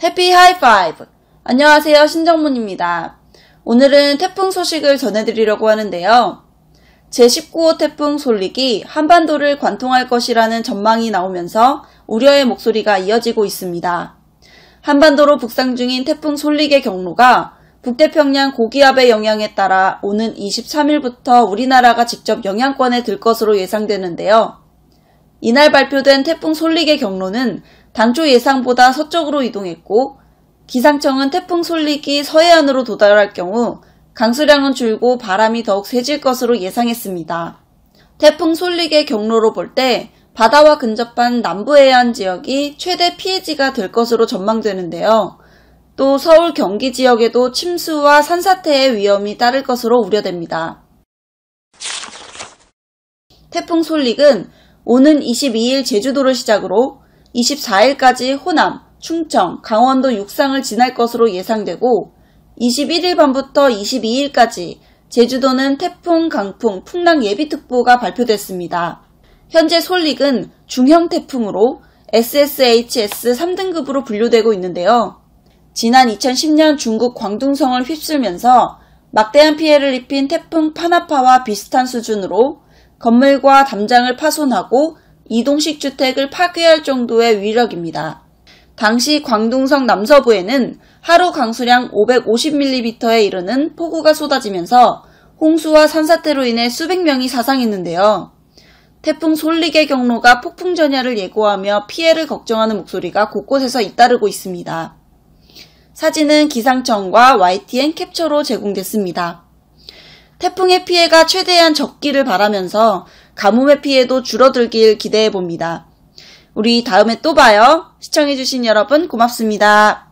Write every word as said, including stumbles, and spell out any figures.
해피 하이파이브! 안녕하세요, 신정문입니다. 오늘은 태풍 소식을 전해드리려고 하는데요. 제십구 호 태풍 솔릭이 한반도를 관통할 것이라는 전망이 나오면서 우려의 목소리가 이어지고 있습니다. 한반도로 북상 중인 태풍 솔릭의 경로가 북태평양 고기압의 영향에 따라 오는 이십삼 일부터 우리나라가 직접 영향권에 들 것으로 예상되는데요. 이날 발표된 태풍 솔릭의 경로는 당초 예상보다 서쪽으로 이동했고, 기상청은 태풍 솔릭이 서해안으로 도달할 경우 강수량은 줄고 바람이 더욱 세질 것으로 예상했습니다. 태풍 솔릭의 경로로 볼 때 바다와 근접한 남부해안 지역이 최대 피해지가 될 것으로 전망되는데요. 또 서울, 경기 지역에도 침수와 산사태의 위험이 따를 것으로 우려됩니다. 태풍 솔릭은 오는 이십이 일 제주도를 시작으로 이십사 일까지 호남, 충청, 강원도 육상을 지날 것으로 예상되고 이십일 일 밤부터 이십이 일까지 제주도는 태풍, 강풍, 풍랑 예비특보가 발표됐습니다. 현재 솔릭은 중형 태풍으로 에스에스에이치에스 삼 등급으로 분류되고 있는데요. 지난 이천십 년 중국 광둥성을 휩쓸면서 막대한 피해를 입힌 태풍 파나파와 비슷한 수준으로 건물과 담장을 파손하고 이동식 주택을 파괴할 정도의 위력입니다. 당시 광둥성 남서부에는 하루 강수량 오백오십 밀리미터에 이르는 폭우가 쏟아지면서 홍수와 산사태로 인해 수백 명이 사상했는데요. 태풍 솔릭의 경로가 폭풍 전야를 예고하며 피해를 걱정하는 목소리가 곳곳에서 잇따르고 있습니다. 사진은 기상청과 와이티엔 캡처로 제공됐습니다. 태풍의 피해가 최대한 적기를 바라면서 가뭄의 피해도 줄어들길 기대해봅니다. 우리 다음에 또 봐요. 시청해주신 여러분 고맙습니다.